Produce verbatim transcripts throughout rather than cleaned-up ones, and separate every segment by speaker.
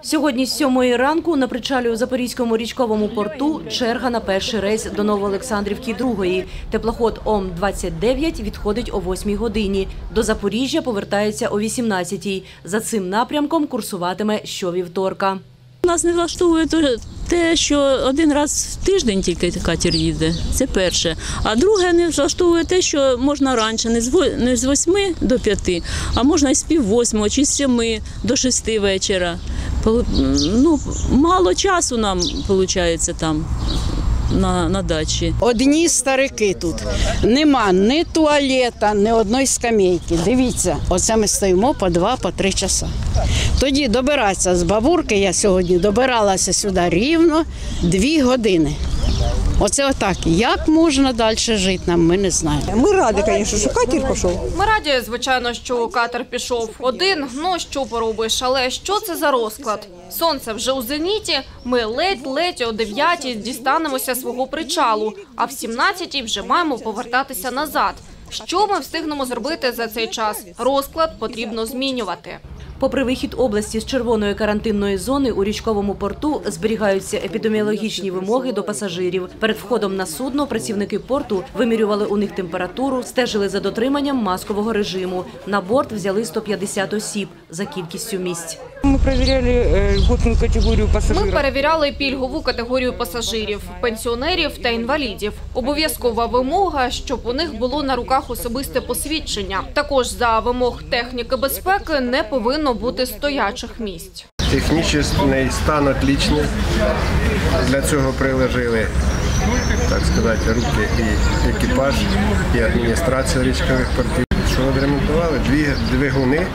Speaker 1: Сьогодні з сьомої ранку на причалі у Запорізькому річковому порту черга на перший рейс до Новоолександрівки другої. Теплоход Ом двадцять дев'ять відходить о восьмій годині. До Запоріжжя повертається о вісімнадцятій. За цим напрямком курсуватиме щовівторка.
Speaker 2: Нас не влаштовує те, що один раз в тиждень тільки катер їде. Це перше. А друге, не влаштовує те, що можна раніше, не з восьми до п'яти, а можна і з пів восьмого чи з семи до шести вечора. Ну, мало часу нам виходить там. На, на дачі.
Speaker 3: Одні старики тут. Нема ні туалета, ні одної скамейки. Дивіться, оце ми стоїмо по два, по три часа. Тоді добиратися з Бабурки, я сьогодні добиралася сюди рівно дві години. Оце отак. Як можна далі жити нам, ми не знаємо.
Speaker 4: Ми раді, звісно, що катер пішов.
Speaker 5: Ми раді, звичайно, що катер пішов один, ну що поробиш, але що це за розклад? Сонце вже у зеніті, ми ледь-ледь о дев'ятій дістанемося свого причалу, а в сімнадцятій вже маємо повертатися назад. Що ми встигнемо зробити за цей час? Розклад потрібно змінювати.
Speaker 1: Попри вихід області з червоної карантинної зони, у річковому порту зберігаються епідеміологічні вимоги до пасажирів. Перед входом на судно працівники порту вимірювали у них температуру, стежили за дотриманням маскового режиму. На борт взяли сто п'ятдесят осіб за кількістю місць.
Speaker 4: Ми перевіряли льготну категорію пасажирів.
Speaker 5: Ми перевіряли пільгову категорію пасажирів, пенсіонерів та інвалідів. Обов'язкова вимога, щоб у них було на руках особисте посвідчення. Також за вимог техніки безпеки не повинно бути стоячих місць.
Speaker 6: Технічний стан отличний. Для цього приложили, так сказати, руки і екіпаж, і адміністрація річкових портів. Що відремонтували? Дві двигуни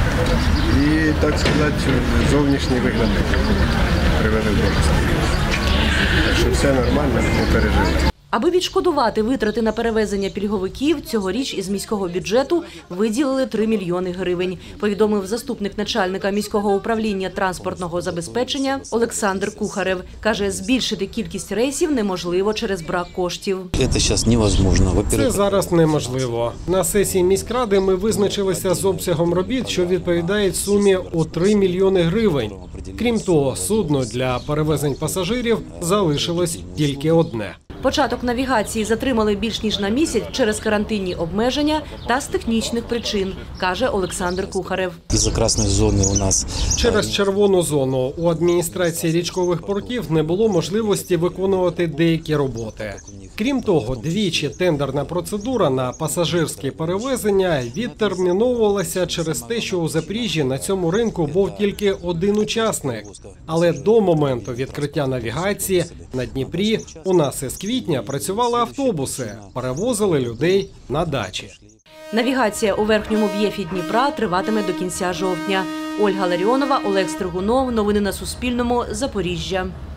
Speaker 6: і, так сказати, зовнішній вигляд привели в дорогу. Так що все нормально, не переживайте.
Speaker 1: Аби відшкодувати витрати на перевезення пільговиків, цьогоріч із міського бюджету виділили три мільйони гривень, повідомив заступник начальника міського управління транспортного забезпечення Олександр Кухарев. Каже, збільшити кількість рейсів неможливо через брак коштів.
Speaker 7: Це зараз неможливо.
Speaker 8: Це зараз неможливо. На сесії міськради ми визначилися з обсягом робіт, що відповідають сумі у три мільйони гривень. Крім того, судно для перевезень пасажирів залишилось тільки одне.
Speaker 1: Початок навігації затримали більш ніж на місяць через карантинні обмеження та з технічних причин, каже Олександр Кухарев.
Speaker 7: Із-за красної зони у нас
Speaker 8: через червону зону у адміністрації річкових портів не було можливості виконувати деякі роботи. Крім того, двічі тендерна процедура на пасажирські перевезення відтерміновувалася через те, що у Запоріжжі на цьому ринку був тільки один учасник. Але до моменту відкриття навігації на Дніпрі у нас із квітня працювали автобуси, перевозили людей на дачі.
Speaker 1: Навігація у верхньому б'єфі Дніпра триватиме до кінця жовтня. Ольга Ларіонова, Олег Стригунов. Новини на Суспільному. Запоріжжя.